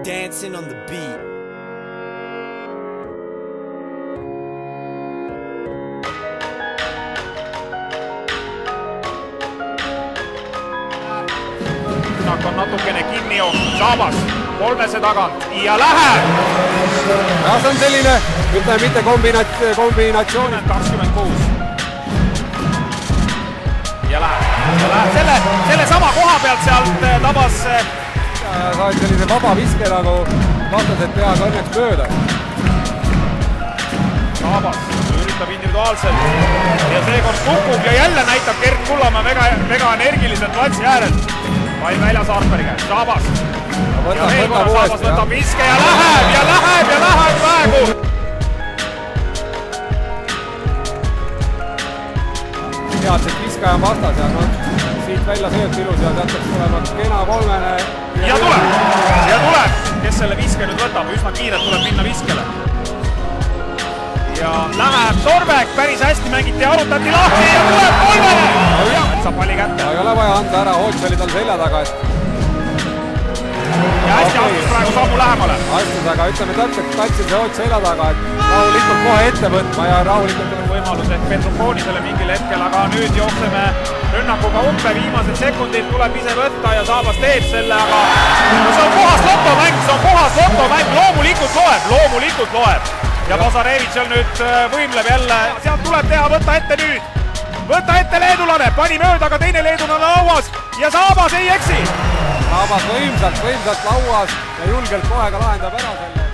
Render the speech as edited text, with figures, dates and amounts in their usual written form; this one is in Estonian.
dancing on the beat. On natukene kinni jooksnud, Saabas kolmese tagant ja läheb! Ja see on selline, ütleme mitte kombinatsioon. 26. Ja läheb selle sama koha pealt sealt tabas. Ja saad sellise vaba viske nagu vastased peaga õnneks mööda. Saabas üritab individuaalselt ja seekord kukub ja jälle näitab Gert Kullamäe väga energiliselt platsi äärelt. Vaid väljas Arperi käest, Saabas. Ja veel korra Saabas võtab viske ja läheb praegu. Teadselt viskaja on vastas ja siit välja sööt ilus ja teataks tulema kena kolmene. Ja tuleb, kes selle viske nüüd võtab, üsna kiirelt tuleb minna viskele. Ja läheb Torbek, päris hästi mängiti ja arutati lahti ja tuleb kolmene! Saab palli kätte. Ei ole vaja anda ära, Hoots oli tal selja taga. Ja hästi astus praegu sammu lähemale. Astus, aga ütleme täpselt katsil see Hoots selja taga, et rahulikult kohe ette võtma ja rahulikult on võimalus ehk Petrokoonisele mingil hetkel, aga nüüd jookseme rünnakuga umbe, viimased sekundid tuleb ise võtta ja Saabas teeb selle, aga see on puhas lotomäng, loomulikult loeb. Ja Bazarevitšel nüüd võimleb jälle, sealt tuleb teha, võtta ette nüüd. Võtta ette leedulane, pani mööda, aga teine leedulane lauas ja Saabas ei eksi. Saabas võimsalt lauas ja julgelt kohe ka lahendab ära selle.